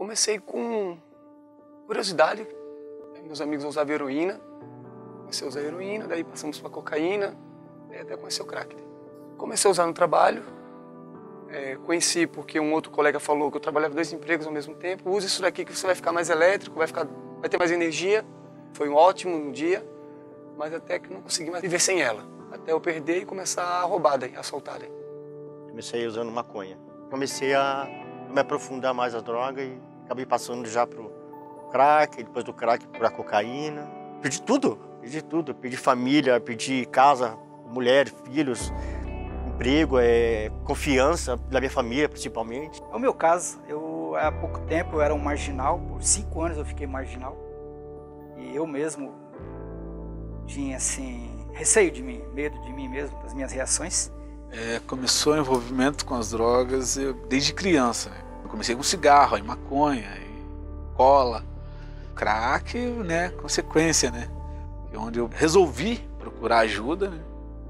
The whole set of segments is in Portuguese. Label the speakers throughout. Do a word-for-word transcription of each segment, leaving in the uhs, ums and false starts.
Speaker 1: Comecei com curiosidade, meus amigos usavam heroína, comecei a usar heroína, daí passamos para cocaína, daí até comecei o crack. Comecei a usar no trabalho, é, conheci porque um outro colega falou que eu trabalhava dois empregos ao mesmo tempo, use isso daqui que você vai ficar mais elétrico, vai, ficar, vai ter mais energia. Foi um ótimo dia, mas até que não consegui mais viver sem ela, até eu perder e começar a roubar daí, a soltar daí.
Speaker 2: Comecei usando maconha, comecei a me aprofundar mais a droga e acabei passando já pro crack, depois do crack para cocaína. Perdi tudo, perdi tudo, perdi família, perdi casa, mulher, filhos, emprego, é, confiança da minha família principalmente.
Speaker 3: É o meu caso, eu há pouco tempo eu era um marginal, por cinco anos eu fiquei marginal. E eu mesmo tinha assim, receio de mim, medo de mim mesmo, das minhas reações.
Speaker 4: É, começou o envolvimento com as drogas eu, desde criança. Né? Eu comecei com cigarro, aí maconha, aí cola, crack, né, consequência, né? Onde eu resolvi procurar ajuda, né?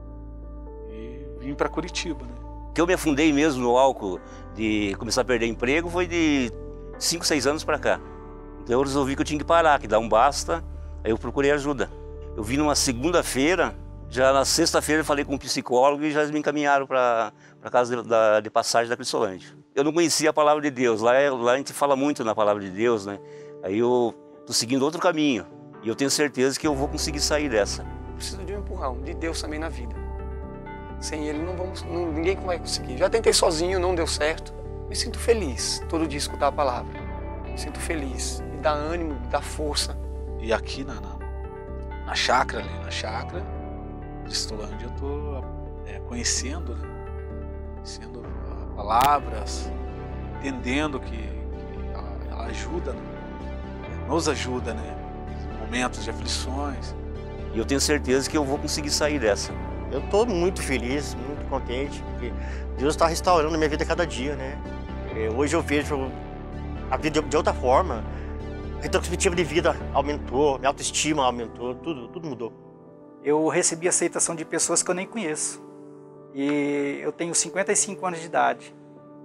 Speaker 4: E vim para Curitiba, né?
Speaker 5: Que eu me afundei mesmo no álcool, de começar a perder emprego, foi de cinco, seis anos para cá. Então eu resolvi que eu tinha que parar, que dá um basta, aí eu procurei ajuda. Eu vim numa segunda-feira, já na sexta-feira eu falei com um psicólogo e já me encaminharam para a casa de, da, de passagem da Crisolândia. Eu não conhecia a palavra de Deus, lá, lá a gente fala muito na palavra de Deus, né? Aí eu estou seguindo outro caminho e eu tenho certeza que eu vou conseguir sair dessa.
Speaker 1: Preciso de um empurrão, de Deus também na vida. Sem Ele não vamos, não, ninguém vai conseguir. Já tentei sozinho, não deu certo. Me sinto feliz todo dia escutar a palavra. Me sinto feliz, me dá ânimo, me dá força.
Speaker 4: E aqui na, na, na chácara, ali na chácara, Cristolândia, eu estou é, conhecendo, né? Conhecendo palavras, entendendo que, que ela, ela ajuda, né? Nos ajuda, né? Em momentos de aflições.
Speaker 5: E eu tenho certeza que eu vou conseguir sair dessa.
Speaker 2: Eu estou muito feliz, muito contente, porque Deus está restaurando a minha vida a cada dia, né? Hoje eu vejo a vida de outra forma, a retrospectiva de vida aumentou, minha autoestima aumentou, tudo, tudo mudou.
Speaker 3: Eu recebi aceitação de pessoas que eu nem conheço. E eu tenho cinquenta e cinco anos de idade.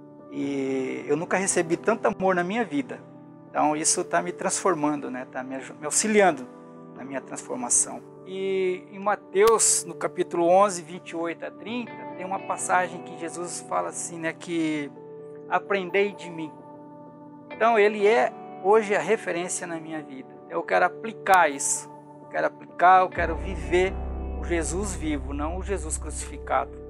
Speaker 3: E eu nunca recebi tanto amor na minha vida. Então isso está me transformando, né? Está me, me auxiliando na minha transformação. E em Mateus, no capítulo onze, vinte e oito a trinta, tem uma passagem que Jesus fala assim, né? Que aprendei de mim. Então ele é hoje a referência na minha vida. Eu quero aplicar isso. Eu quero aplicar, eu quero viver o Jesus vivo, não o Jesus crucificado.